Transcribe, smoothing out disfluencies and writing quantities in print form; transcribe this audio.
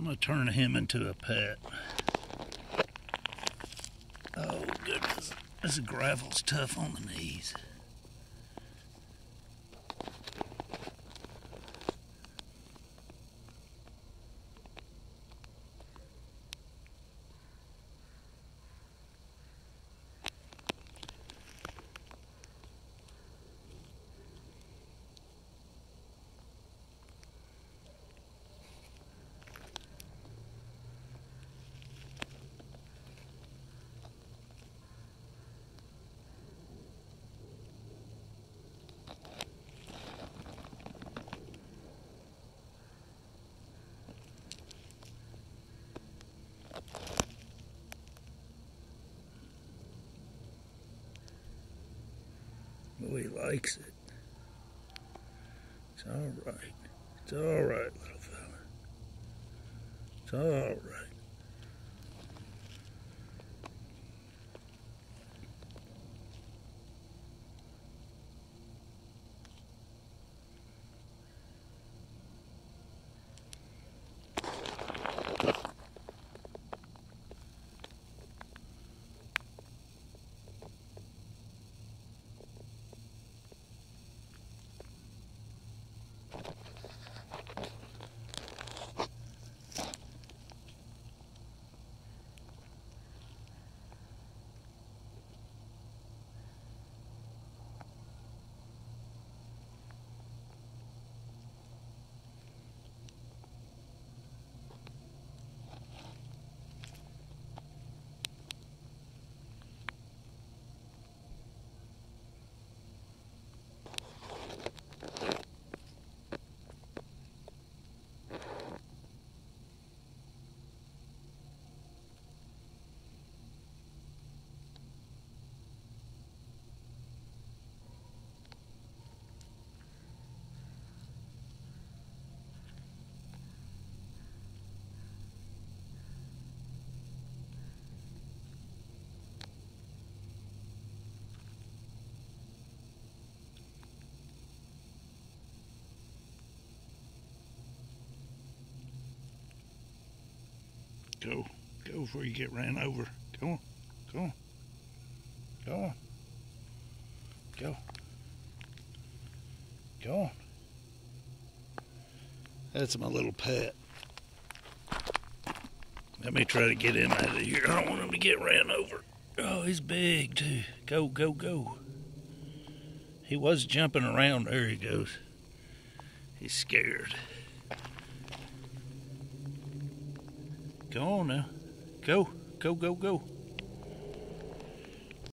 I'm gonna turn him into a pet. Oh goodness, this gravel's tough on the knees. Oh, he likes it. It's all right. It's all right, little fella. It's all right. Go before you get ran over. Go on, go on, go on, go, go on. That's my little pet. Let me try to get him out of here. I don't want him to get ran over. Oh, he's big too. Go, go, go. He was jumping around. There he goes. He's scared. Go on now. Go, go, go, go.